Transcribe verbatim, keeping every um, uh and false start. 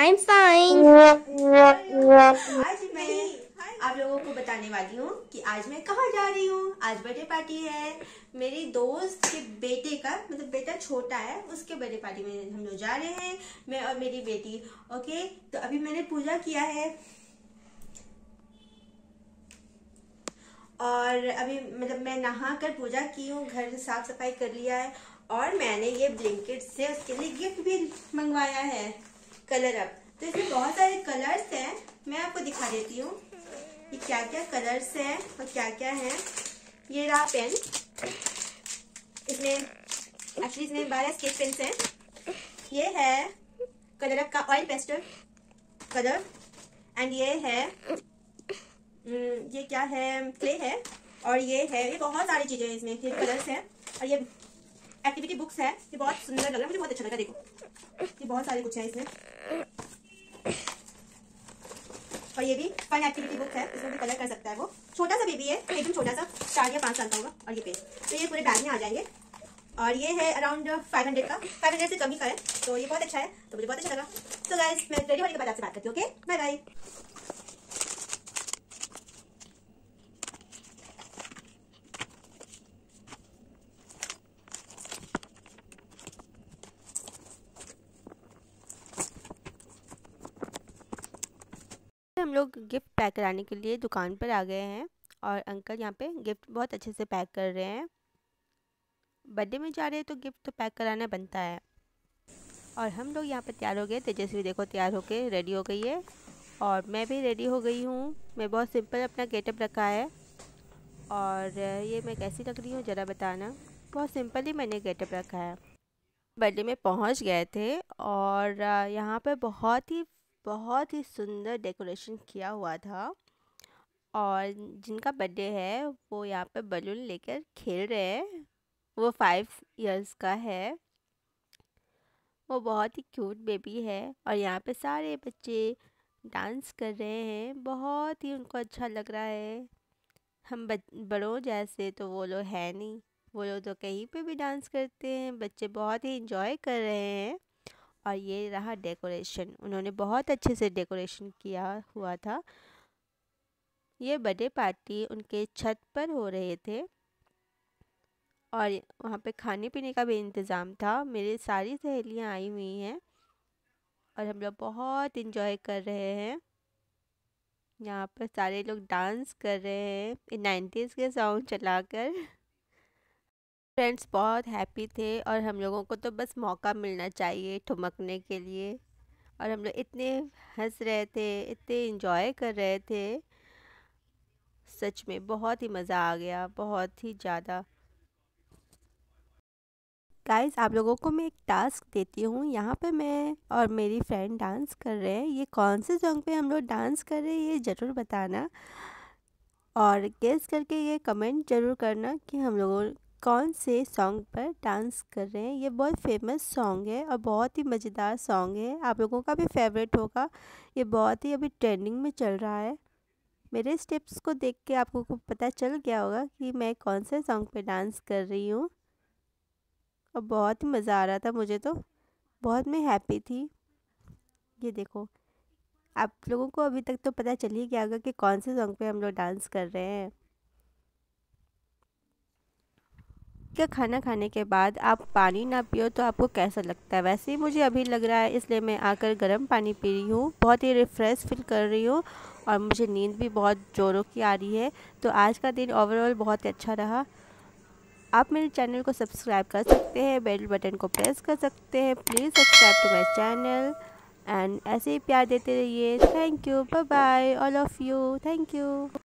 I'm fine. आज मैं आप लोगों को बताने वाली हूँ कि आज मैं कहाँ जा रही हूँ। आज बर्थडे पार्टी है मेरी दोस्त के बेटे का, मतलब बेटा छोटा है, उसके बर्थडे पार्टी में हम लोग जा रहे हैं, मैं और मेरी बेटी। ओके, तो अभी मैंने पूजा किया है और अभी मतलब मैं नहा कर पूजा की हूँ, घर साफ सफाई कर लिया है और मैंने ये ब्लिंकिट से उसके लिए गिफ्ट भी मंगवाया है, कलर अप। तो इसमें बहुत सारे कलर्स हैं, मैं आपको दिखा देती हूँ ये क्या क्या कलर्स हैं और क्या क्या है। ये रहा पेन, इसमें एक्चुअली इसमें बारह स्केच पेन्स हैं। ये है कलर अप का ऑयल पेस्टल कलर एंड ये है ये क्या है, क्ले है, और ये है, ये बहुत सारी चीजें हैं इसमें, ये कलर्स हैं और ये एक्टिविटी बुक्स है। ये बहुत सुंदर लग रहा है, मुझे बहुत अच्छा लगा। देखो ये बहुत सारे कुछ है इसमें, और ये भी फन एक्टिविटी बुक है, इसमें भी कलर कर सकता है। वो छोटा सा बेबी है, एकदम छोटा सा, चार या पाँच साल का होगा। और ये पेज, तो ये पूरे बैग में आ जाएंगे और ये है अराउंड फाइव हंड्रेड का, फाइव हंड्रेड से कम ही का है, तो ये बहुत अच्छा है, तो मुझे बहुत अच्छा लगा। तो गाइस मैं रेडी होने के बाद आपसे बात करती हूँ। Okay, bye bye. हम लोग गिफ्ट पैक कराने के लिए दुकान पर आ गए हैं और अंकल यहाँ पे गिफ्ट बहुत अच्छे से पैक कर रहे हैं। बर्थडे में जा रहे हैं तो गिफ्ट तो पैक कराना बनता है। और हम लोग यहाँ पे तैयार हो गए। तेजस्वी देखो तैयार होके रेडी हो गई है और मैं भी रेडी हो गई हूँ। मैं बहुत सिंपल अपना गेटअप रखा है और ये मैं कैसी लग रही हूँ ज़रा बताना। बहुत सिंपल ही मैंने गेटअप रखा है। बर्थडे में पहुँच गए थे और यहाँ पर बहुत ही बहुत ही सुंदर डेकोरेशन किया हुआ था और जिनका बर्थडे है वो यहाँ पे बलून लेकर खेल रहे हैं। वो फाइव इयर्स का है, वो बहुत ही क्यूट बेबी है और यहाँ पे सारे बच्चे डांस कर रहे हैं। बहुत ही उनको अच्छा लग रहा है। हम बड़ों जैसे तो वो लोग है नहीं, वो लोग तो कहीं पे भी डांस करते हैं। बच्चे बहुत ही इंजॉय कर रहे हैं। और ये रहा डेकोरेशन, उन्होंने बहुत अच्छे से डेकोरेशन किया हुआ था। ये बर्थडे पार्टी उनके छत पर हो रहे थे और वहाँ पे खाने पीने का भी इंतज़ाम था। मेरी सारी सहेलियाँ आई हुई हैं और हम लोग बहुत इंजॉय कर रहे हैं। यहाँ पर सारे लोग डांस कर रहे हैं नाइन्टीज़ के सॉन्ग चलाकर। फ्रेंड्स बहुत हैप्पी थे और हम लोगों को तो बस मौका मिलना चाहिए ठुमकने के लिए। और हम लोग इतने हंस रहे थे, इतने इंजॉय कर रहे थे, सच में बहुत ही मज़ा आ गया, बहुत ही ज़्यादा। गाइस आप लोगों को मैं एक टास्क देती हूँ। यहाँ पे मैं और मेरी फ्रेंड डांस कर रहे हैं। ये कौन से सॉन्ग पे हम लोग डांस कर रहे हैं ये ज़रूर बताना और गेस करके ये कमेंट ज़रूर करना कि हम लोगों कौन से सॉन्ग पर डांस कर रहे हैं। ये बहुत फेमस सॉन्ग है और बहुत ही मज़ेदार सॉन्ग है, आप लोगों का भी फेवरेट होगा। ये बहुत ही अभी ट्रेंडिंग में चल रहा है। मेरे स्टेप्स को देख के आपको को पता चल गया होगा कि मैं कौन से सॉन्ग पे डांस कर रही हूँ और बहुत ही मज़ा आ रहा था मुझे, तो बहुत मैं हैप्पी थी। ये देखो आप लोगों को अभी तक तो पता चल ही गया होगा कि कौन से सॉन्ग पे हम लोग डांस कर रहे हैं। क्या खाना खाने के बाद आप पानी ना पियो तो आपको कैसा लगता है? वैसे ही मुझे अभी लग रहा है, इसलिए मैं आकर गर्म पानी पी रही हूँ। बहुत ही रिफ़्रेश फील कर रही हूँ और मुझे नींद भी बहुत ज़ोरों की आ रही है। तो आज का दिन ओवरऑल बहुत अच्छा रहा। आप मेरे चैनल को सब्सक्राइब कर सकते हैं, बेल बटन को प्रेस कर सकते हैं। Please subscribe to my channel and ऐसे ही प्यार देते रहिए। Thank you, bye bye all of you, thank you.